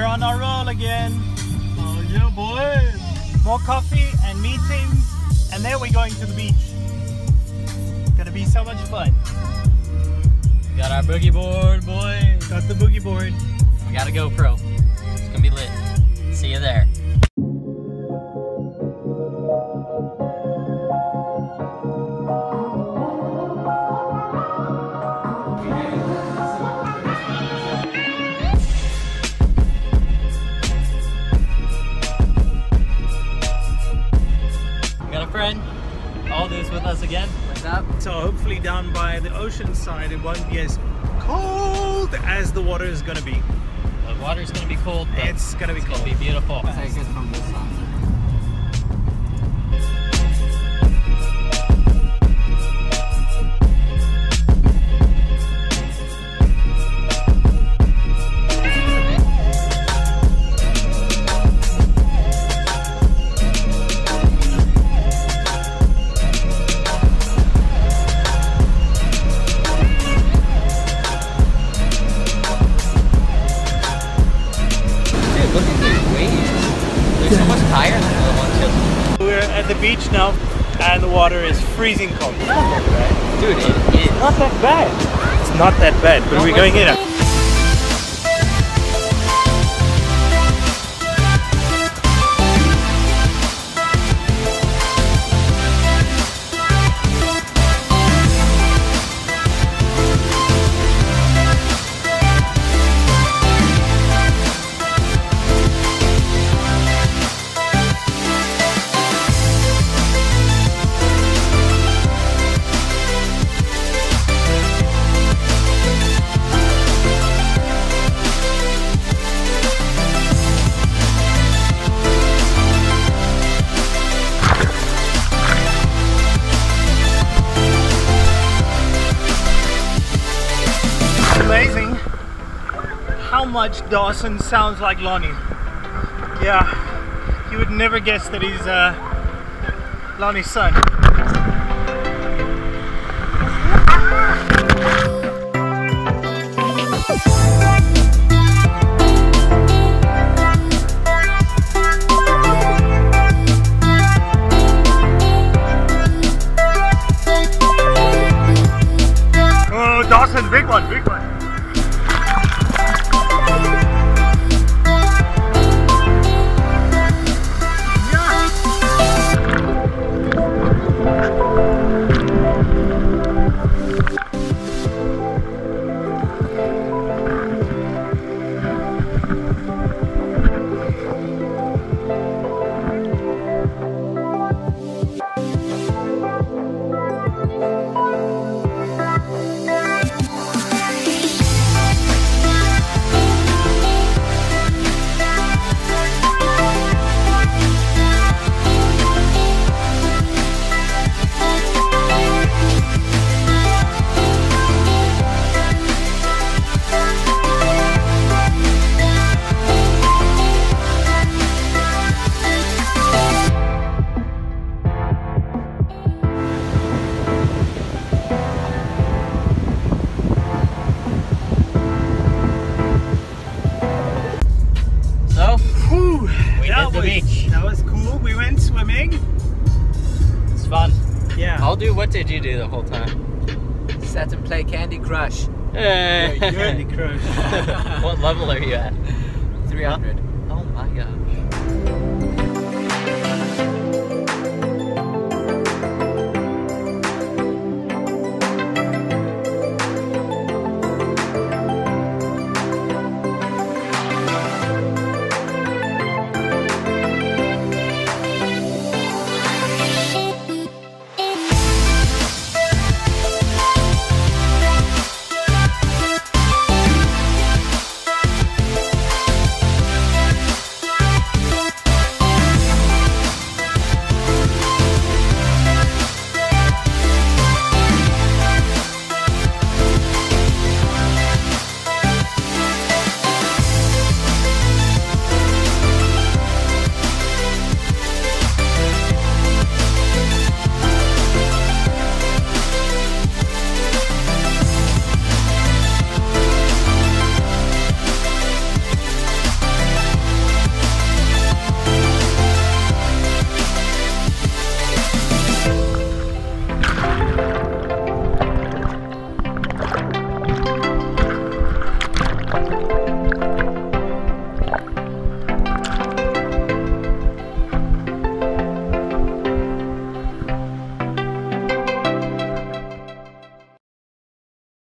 on our roll again. Oh yeah, boy. More coffee and meetings, and then we're going to the beach. Gonna be so much fun. We got our boogie board, boy. Got the boogie board. We got a GoPro. It's gonna be lit. See you there. Friend, Aldous with us again. What's up? So hopefully down by the ocean side it won't be as cold as the water is gonna be. The water's gonna be cold, but it's gonna be cold. It's gonna be beautiful. Take it from this side. Look at these waves. They're so much higher than the other ones. We're at the beach now and the water is freezing cold. Dude, it is. Not that bad. It's not that bad, but we're going in. Amazing how much Dawson sounds like Lonnie. Yeah, you would never guess that he's Lonnie's son. Oh, Dawson, big one, big one. That was cool. We went swimming. It's fun. Yeah. Aldu, what did you do the whole time? Sat and play Candy Crush. Hey. Candy Crush. What level are you at? 300.